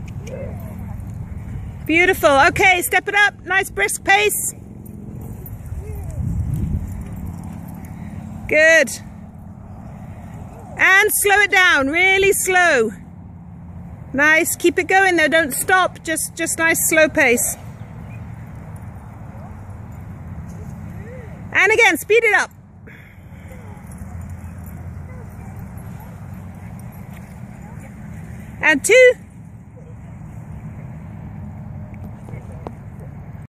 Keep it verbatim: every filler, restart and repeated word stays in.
Beautiful. Okay, step it up. Nice brisk pace. Good. And slow it down, really slow. Nice, keep it going though, don't stop, just, just nice slow pace. And again, speed it up. And two.